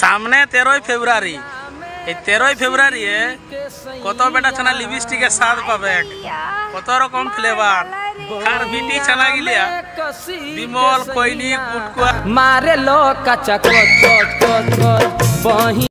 सामने 13 February 13 February कत बेटा छाना लिपस्टिक के साथ पाबे कत रकम फ्लेवर আর বিটি ছানা গিলিয়া বিমল কইনি কুটকুয়া मारे लो कचा कोट कोट कोट कोट